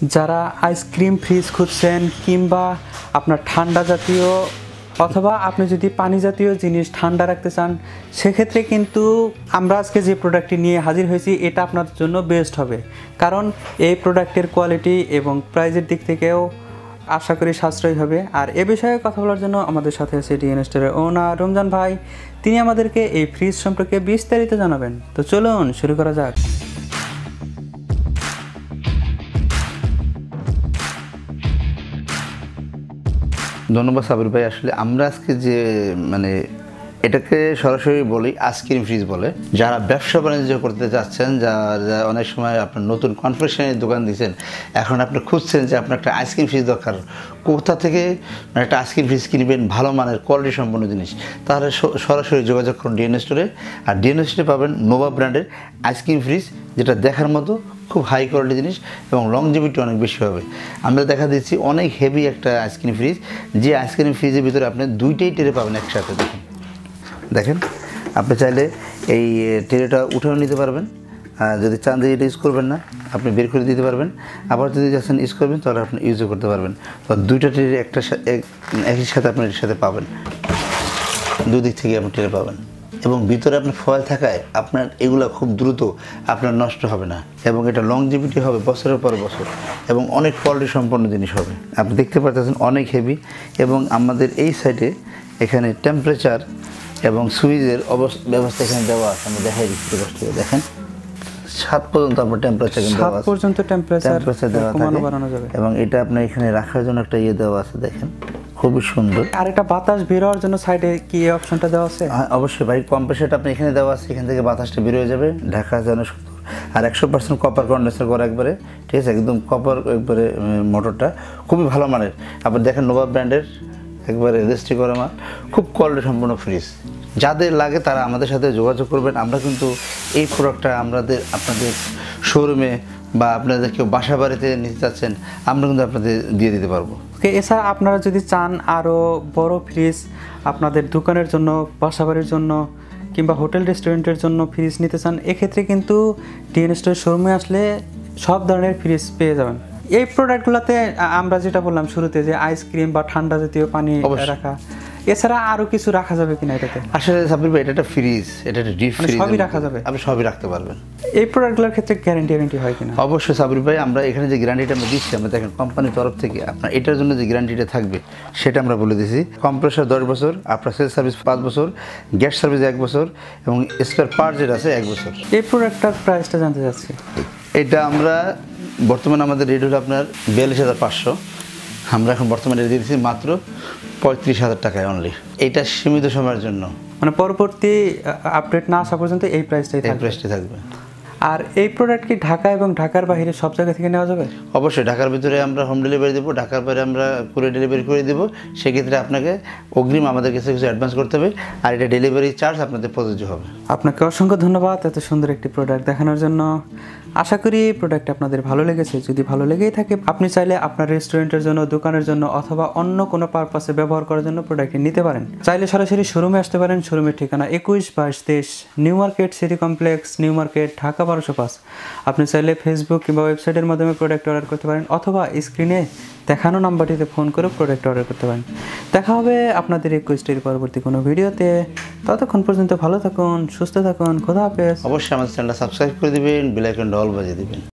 যারা ice cream fridge খুঁজছেন কিংবা আপনার ঠান্ডা জাতীয় অথবা আপনি যদি পানি জাতীয় জিনিস ঠান্ডা রাখতে চান, সেক্ষেত্রে কিন্তু আমরা আজকে যে প্রোডাক্টটি নিয়ে হাজির হয়েছি এটা আপনার জন্য বেস্ট হবে। কারণ এই প্রোডাক্টের কোয়ালিটি এবং প্রাইজের দিক থেকেও আশা করি সাশ্রয়ী হবে। আর এ বিষয়ে কথা বলার জন্য আমাদের সাথে আছে ডিএন স্টোরের ওনার রমজান ভাই। তিনি আমাদেরকে এই ফ্রিজ সম্পর্কে বিস্তারিত জানাবেন। তো চলুন শুরু করা যাক। ধন্যবাদ সাবির ভাই। আসলে আমরা আজকে যে এটাকে সরাসরি বলি আইসক্রিম ফ্রিজ বলে। যারা ব্যবসা বাণিজ্য করতে চাচ্ছেন, যারা অনেক সময় আপনার নতুন কনফেকশনের দোকান দিচ্ছেন, এখন আপনি খুঁজছেন যে আপনার একটা আইসক্রিম ফ্রিজ দরকার, কোথা থেকে একটা আইসক্রিম ফ্রিজ কিনবেন ভালো মানের কোয়ালিটি সম্পন্ন জিনিস, তাহলে সরাসরি যোগাযোগ করুন ডিএন স্টোরে। আর ডিএন স্টোরে পাবেন নোভা ব্র্যান্ডের আইসক্রিম ফ্রিজ, যেটা দেখার মতো খুব হাই কোয়ালিটি জিনিস এবং লংজিভিটি অনেক বেশি হবে। আমরা দেখা দিচ্ছি অনেক হেভি একটা আইসক্রিম ফ্রিজ, যে আইসক্রিম ফ্রিজের ভিতরে আপনি দুইটাই ট্রে পাবেন একসাথে। দেখেন আপনি চাইলে এই ট্রেটা উঠেও নিতে পারবেন, যদি চান যে এটা ইউজ করবেন না আপনি বের করে দিতে পারবেন, আবার যদি যাচ্ছেন ইউজ করবেন তাহলে আপনি ইউজও করতে পারবেন। তো দুইটা ট্রে একই সাথে আপনার এর সাথে পাবেন, দুদিক থেকে আপনি ট্রে পাবেন। এবং ভিতরে আপনার ফয়েল থাকায় আপনার এগুলো খুব দ্রুত আপনার নষ্ট হবে না, এবং এটা লংজিভিটি হবে বছরের পর বছর, এবং অনেক কোয়ালিটি সম্পন্ন জিনিস হবে। আপনি দেখতে পাচ্ছেন অনেক হেভি। এবং আমাদের এই সাইডে এখানে টেম্পারেচার এবং সুইচের ব্যবস্থা এখানে দেওয়া আছে। আমি দেখাই দিচ্ছি কষ্ট করে। দেখেন 7 পর্যন্ত আপনার টেম্পারেচার দেওয়া আছে, 7 পর্যন্ত টেম্পারেচার দেওয়া থাকে। এবং এটা আপনার এখানে রাখার জন্য একটা দেওয়া আছে, দেখেন খুবই সুন্দর। আর এটা বাতাস বের হওয়ার জন্য সাইডে কি এই অপশনটা দেওয়া আছে? হ্যাঁ অবশ্যই ভাই, কম্প্রেসারটা আপনি এখানে দেওয়া আছে, এখান থেকে বাতাসটা বের হয়ে যাবে, ঢাকা যেন সুন্দর। আর 100% কপার কন্ডেন্সার করা একবারে, ঠিক আছে, একদম কপার একবারে। মোটরটা খুবই ভালো মানের। আপনি দেখেন নোভা ব্র্যান্ডের একবারে রেজিস্ট্রি করা মাল, খুব কোয়ালিটি সম্পন্ন ফ্রিজ। যাদের লাগে তারা আমাদের সাথে যোগাযোগ করবেন। আমরা কিন্তু এই প্রোডাক্টটা আপনাদের শোরুমে বা আপনাদের কেউ বাসা বাড়িতে নিতে চাচ্ছেন, আমরা কিন্তু আপনাদের দিয়ে দিতে পারবো। এছাড়া আপনারা যদি চান আরও বড় ফ্রিজ আপনাদের দোকানের জন্য, বাসাবাড়ির জন্য কিংবা হোটেল রেস্টুরেন্টের জন্য ফ্রিজ নিতে চান, এক্ষেত্রে কিন্তু ডিএন স্টোর শোরুমে আসলে সব ধরনের ফ্রিজ পেয়ে যাবেন। এই প্রোডাক্টগুলোতে আমরা যেটা বললাম শুরুতে, যে আইসক্রিম বা ঠান্ডা জাতীয় পানি রাখা, এছাড়া আরও কিছু রাখা যাবে কিনা এটাতে? আসলে সাবির ভাই, এটা একটা ফ্রিজ, এটা একটা ডিপ ফ্রিজ, সবই রাখা যাবে, আপনি সবই রাখতে পারবেন। এই প্রোডাক্টগুলোর ক্ষেত্রে গ্যারান্টি হয় কিনা? অবশ্যই সাবির ভাই, আমরা এখানে যে গ্যারান্টিটা আমরা দিচ্ছি, আমরা দেখেন কোম্পানির তরফ থেকে আপনার এটার জন্য যে গ্যারান্টিটা থাকবে সেটা আমরা বলে দিচ্ছি। কম্প্রেসার 10 বছর, আপনার সেল সার্ভিস 5 বছর, গ্যাস সার্ভিস 1 বছর, এবং স্পেয়ার পার্ট যেটা আছে 1 বছর। এই প্রোডাক্টটার প্রাইসটা জানতে চাচ্ছি। এটা আমরা বর্তমানে আমাদের রেট হলো আপনার 42,500। আমরা এখন বর্তমানে রেট দিচ্ছি মাত্র 35,000 টাকায় অনলি। এটা সীমিত সময়ের জন্য, মানে পরবর্তী আপডেট না আসা পর্যন্ত এই প্রাইসটাই থাকবে। আর এই প্রোডাক্ট কি ঢাকা এবং ঢাকার বাইরে সব জায়গা থেকে নেওয়া যাবে? অবশ্যই, ঢাকার ভিতরে আমরা হোম ডেলিভারি দেবো, ঢাকার বাইরে আমরা কুরিয়ার ডেলিভারি করে দেবো। সেক্ষেত্রে আপনাকে অগ্রিম আমাদের কাছে কিছু অ্যাডভান্স করতে হবে, আর এটা ডেলিভারি চার্জ আপনাদের প্রযোজ্য হবে। আপনাকে অসংখ্য ধন্যবাদ এত সুন্দর একটি প্রোডাক্ট দেখানোর জন্য। আশা করি প্রোডাক্ট আপনাদের ভালো লেগেছে। যদি ভালো লেগেই থাকে, আপনি চাইলে আপনার রেস্টুরেন্টের জন্য, দোকানের জন্য অথবা অন্য কোনো পারপাসে ব্যবহার করার জন্য প্রোডাক্টটি নিতে পারেন। চাইলে সরাসরি শোরুমে আসতে পারেন। শোরুমের ঠিকানা 21-22-23 new market city complex, new market, Dhaka 1205। আপনি চাইলে ফেসবুক কিংবা ওয়েবসাইটের মাধ্যমে প্রোডাক্ট অর্ডার করতে পারেন, অথবা স্ক্রিনে দেখানো নাম্বারটিতে ফোন করে প্রোডাক্ট অর্ডার করতে পারেন। দেখা হবে আপনাদের রিকোয়েস্টের পরবর্তী কোনো ভিডিওতে। ততক্ষণ পর্যন্ত ভালো থাকুন, সুস্থ থাকুন, খোদা হাফেজ। অবশ্যই আমাদের চ্যানেলটা সাবস্ক্রাইব করে দিবেন, বেল আইকনটা অল বাজিয়ে দিবেন।